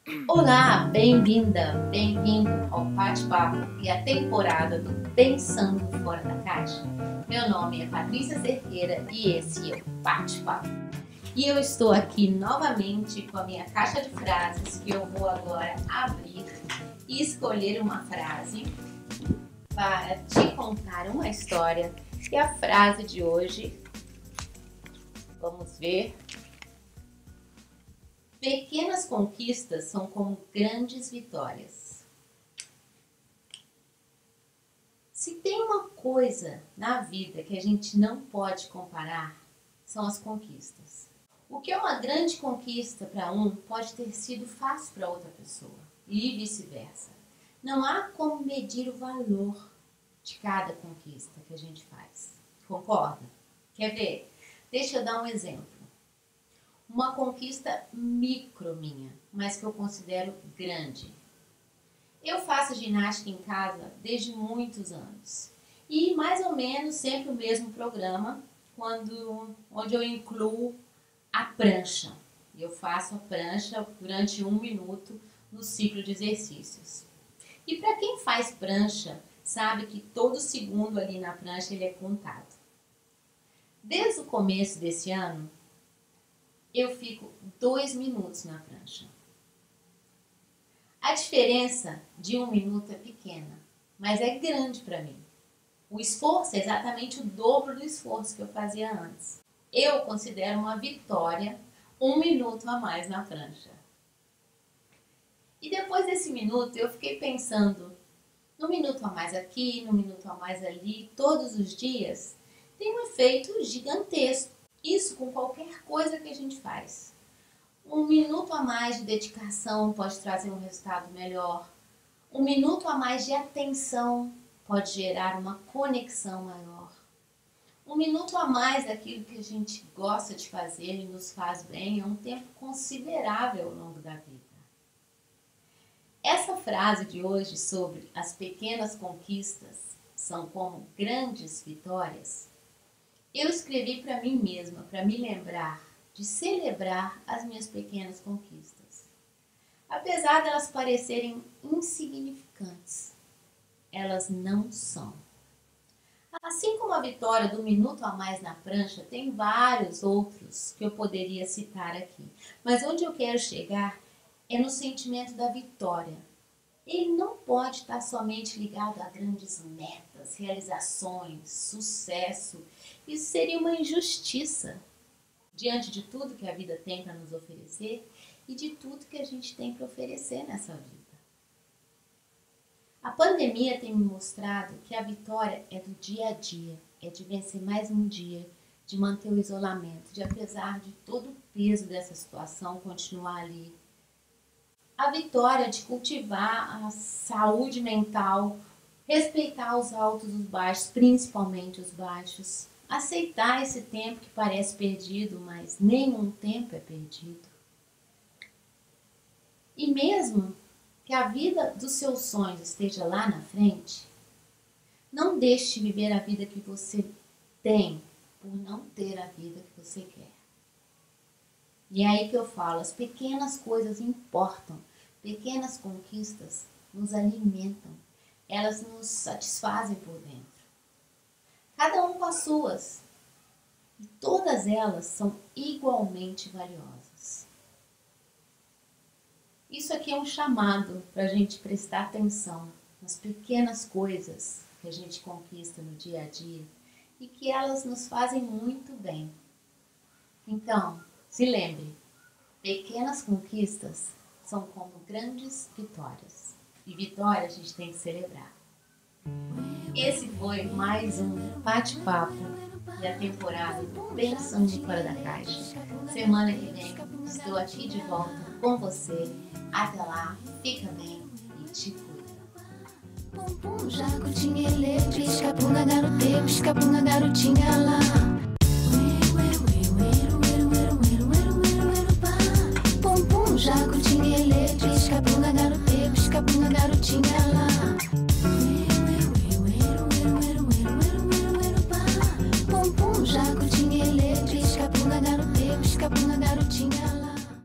Olá, bem-vinda, bem-vindo ao Bate-Papo e a temporada do Pensando Fora da Caixa. Meu nome é Patrícia Cerqueira e esse é o Bate-Papo. E eu estou aqui novamente com a minha caixa de frases que eu vou agora abrir e escolher uma frase para te contar uma história. E a frase de hoje, vamos ver. Pequenas conquistas são como grandes vitórias. Se tem uma coisa na vida que a gente não pode comparar, são as conquistas. O que é uma grande conquista para um pode ter sido fácil para outra pessoa e vice-versa. Não há como medir o valor de cada conquista que a gente faz. Concorda? Quer ver? Deixa eu dar um exemplo. Uma conquista micro minha, mas que eu considero grande. Eu faço ginástica em casa desde muitos anos. E mais ou menos sempre o mesmo programa, onde eu incluo a prancha. Eu faço a prancha durante 1 minuto no ciclo de exercícios. E para quem faz prancha, sabe que todo segundo ali na prancha ele é contado. Desde o começo desse ano, eu fico 2 minutos na prancha. A diferença de 1 minuto é pequena, mas é grande para mim. O esforço é exatamente o dobro do esforço que eu fazia antes. Eu considero uma vitória 1 minuto a mais na prancha. E depois desse minuto eu fiquei pensando, no minuto a mais aqui, no minuto a mais ali, todos os dias, tem um efeito gigantesco. Isso com qualquer coisa que a gente faz. 1 minuto a mais de dedicação pode trazer um resultado melhor. 1 minuto a mais de atenção pode gerar uma conexão maior. 1 minuto a mais daquilo que a gente gosta de fazer e nos faz bem é um tempo considerável ao longo da vida. Essa frase de hoje sobre as pequenas conquistas são como grandes vitórias, eu escrevi para mim mesma, para me lembrar de celebrar as minhas pequenas conquistas. Apesar de elas parecerem insignificantes, elas não são. Assim como a vitória do minuto a mais na prancha, tem vários outros que eu poderia citar aqui. Mas onde eu quero chegar é no sentimento da vitória. Ele não pode estar somente ligado a grandes metas, realizações, sucesso. Isso seria uma injustiça diante de tudo que a vida tem para nos oferecer e de tudo que a gente tem para oferecer nessa vida. A pandemia tem me mostrado que a vitória é do dia a dia, é de vencer mais um dia, de manter o isolamento, de apesar de todo o peso dessa situação continuar ali. A vitória de cultivar a saúde mental, respeitar os altos e os baixos, principalmente os baixos. Aceitar esse tempo que parece perdido, mas nenhum tempo é perdido. E mesmo que a vida dos seus sonhos esteja lá na frente, não deixe de viver a vida que você tem por não ter a vida que você quer. E é aí que eu falo, as pequenas coisas importam, pequenas conquistas nos alimentam, elas nos satisfazem por dentro. Cada um com as suas, e todas elas são igualmente valiosas. Isso aqui é um chamado para a gente prestar atenção nas pequenas coisas que a gente conquista no dia a dia e que elas nos fazem muito bem. Então, se lembre, pequenas conquistas são como grandes vitórias. E vitória a gente tem que celebrar. Esse foi mais um bate-papo da temporada do Pensando Fora da Caixa. Semana que vem estou aqui de volta com você. Até lá, fica bem e te cuida. Jacutinha elétrica, escapuna garoteiro, escapuna garotinha lá. Pum pum, jacutinha.